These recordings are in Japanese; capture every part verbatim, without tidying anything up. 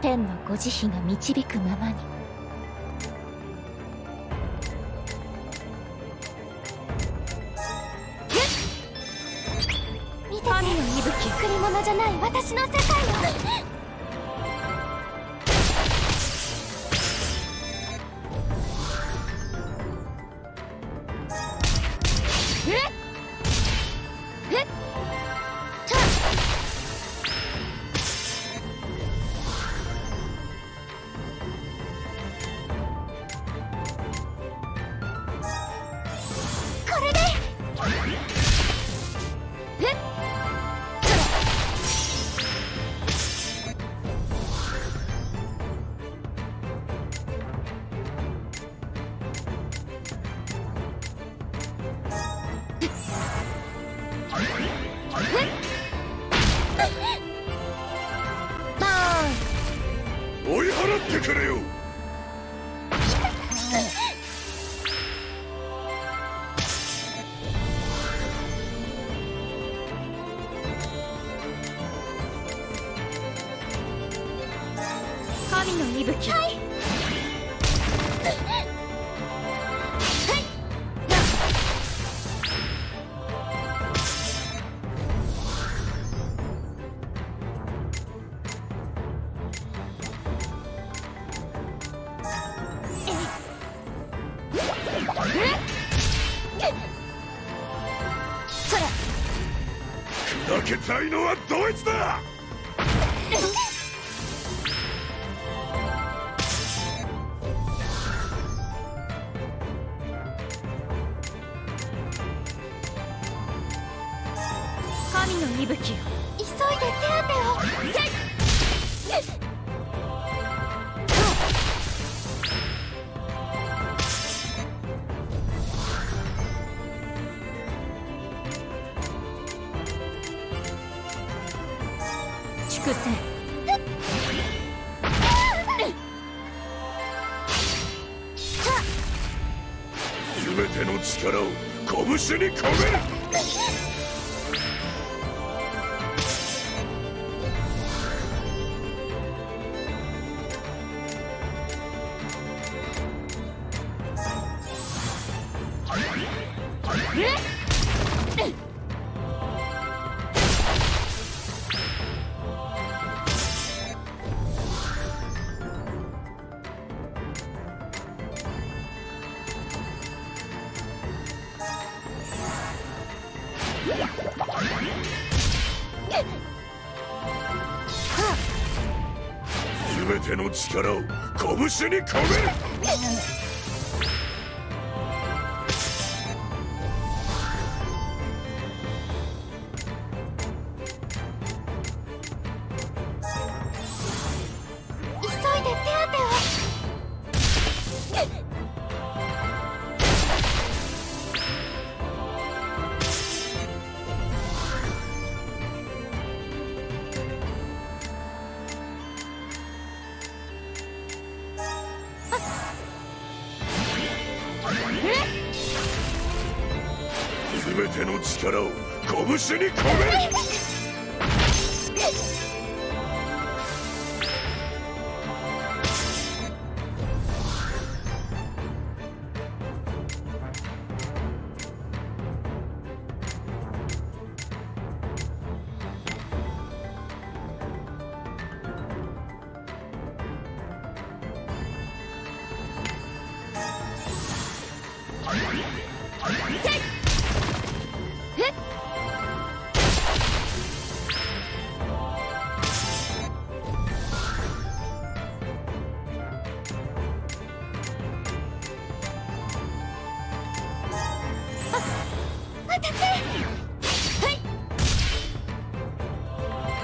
天のご慈悲が導くままに。見てて、神の息吹、贈り物じゃない私の世界よ。 追い払ってくれよ。 神の息吹。はい。 砕けたいのはどいつだ。 神の息吹よ、急いで手当てを。粛清。 すべての力を拳に込める。すべての力を拳に込める。 急いで手当てを。 すべての力を拳に込める。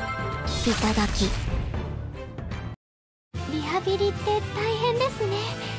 いただき。リハビリって大変ですね。